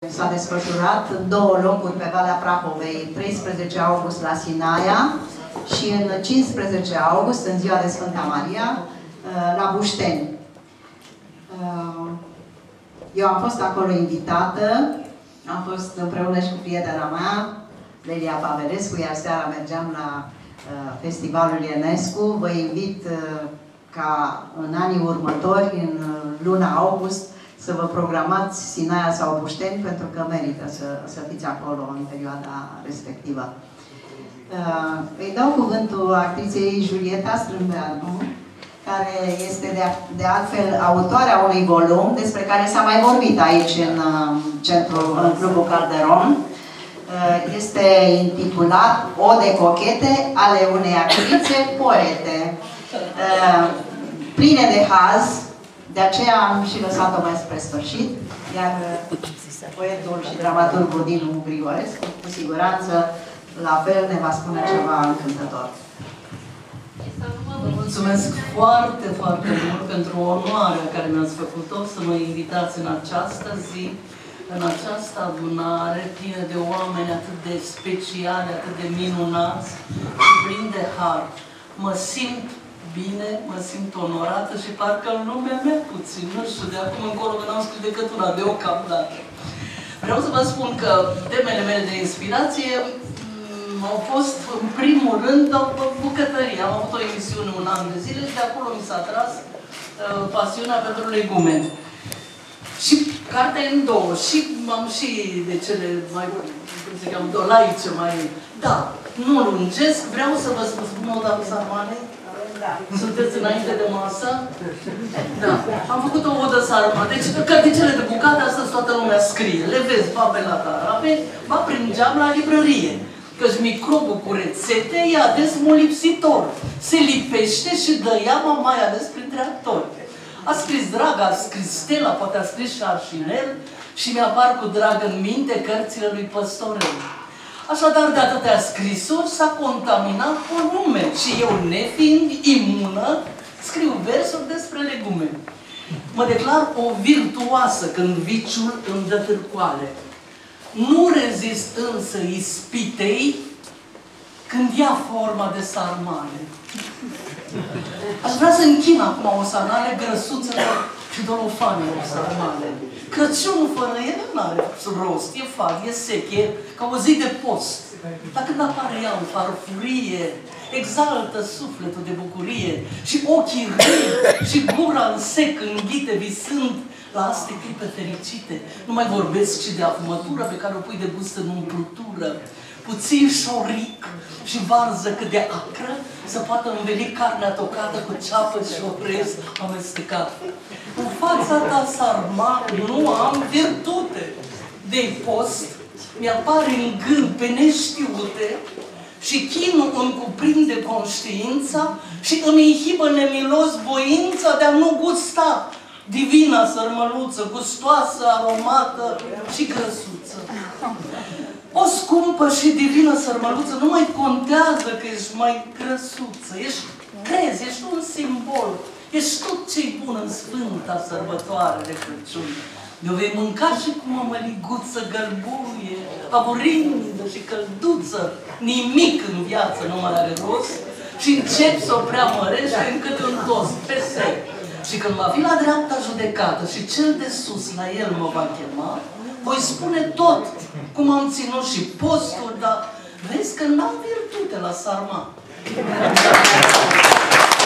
s-a desfășurat în 2 locuri pe Valea Prahovei, 13 august la Sinaia și în 15 august, în ziua de Sfânta Maria, la Bușteni. Eu am fost acolo invitată, am fost împreună și cu prietena mea, Lelia Pavelescu, iar seara mergeam la Festivalul Ionescu. Vă invit ca în anii următori, în luna august, să vă programați Sinaia sau Bușteni, pentru că merită să fiți acolo în perioada respectivă. Îi dau cuvântul actriței Julieta Strâmbeanu, care este de altfel autoarea unui volum despre care s-a mai vorbit aici în Clubul Calderon. Este intitulat Ode cochete ale unei actrițe poete. Pline de haz, de aceea am și lăsat-o mai spre sfârșit, iar poetul și dramaturgul Dinu Grigorescu, cu siguranță, la fel ne va spune ceva încântător. Vă mulțumesc foarte, foarte mult pentru onoarea care mi-ați făcut-o să mă invitați în această zi, în această adunare plină de oameni atât de speciali, atât de minunați și plin de har. Mă simt bine, mă simt onorată și parcă în lumea mea puțin, nu știu, de acum încolo că n-am scris decât una deocamdată. Vreau să vă spun că temele mele de inspirație au fost, în primul rând, bucătărie. Am avut o emisiune 1 an de zile și de acolo mi s-a tras pasiunea pentru legume. Și cartea e în 2. Și am și de cele mai, cum se cheamă, dolaice mai... Da, nu lungesc, vreau să vă spun o dată sarmale. Da. Sunteți înainte de masă? Da. Am făcut o odă sarmale. Deci, carticele de bucate, astăzi toată lumea scrie. Le vezi, ba pe la tarabe, ba prin geam la librărie. Căci microbul cu rețete e ades molipsitor. Se lipește și dă iama mai ales printre actori. A scris Draga, a scris Stella, poate a scris și Arșinel și mi-apar cu drag în minte cărțile lui Păstorel. Așadar, de atâtea scrisuri s-a contaminat cu nume și eu, nefiind imună, scriu versuri despre legume. Mă declar o virtuoasă când viciul îmi dă târcoale. Nu rezist însă ispitei când ia forma de sarmale. Aș vrea să închin acum o sarmale grăsuțelor și dolofanelor sarmale. Crăciunul fără ele nu are rost, e fag, e sec, e ca o zi de post. Dar când apare ea în farfurie, exaltă sufletul de bucurie și ochii râd și gura în sec înghite visând la astea clipe fericite. Nu mai vorbesc ci de afumătură pe care o pui de gust în umplutură. Puțin șoric și varză cât de acră să poată înveli carnea tocată cu ceapă și orez amestecat. În fața ta, sarma, nu am virtute. De-i post, mi-apare în gând pe neștiute și chinul îmi cuprinde conștiința și îmi inhibă nemilos voința de a nu gusta divina sărmăluță, gustoasă, aromată și grăsuță. O scumpă și divină sărmăluță nu mai contează că ești mai grăsuță. Crezi, ești un simbol. Ești tot ce-i bun în sfânta sărbătoare de Crăciun. Eu vei mânca și cu mămăliguță gălbuie, aburindă și călduță. Nimic în viață nu mai are rost și încep să o preamărești încât un tost, pe sec. Și când va fi la dreapta judecată și cel de sus la el mă va chema, voi spune tot cum am ținut și postul, dar vezi că n-am virtute la sarma.